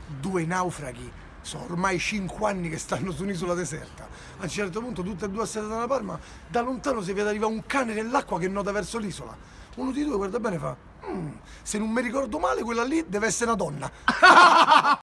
due naufraghi. Sono ormai 5 anni che stanno su un'isola deserta. A un certo punto, tutte e due assediate dalla palma, da lontano si vede arrivare un cane nell'acqua che nuota verso l'isola. Uno di due guarda bene e fa: se non mi ricordo male, quella lì deve essere una donna.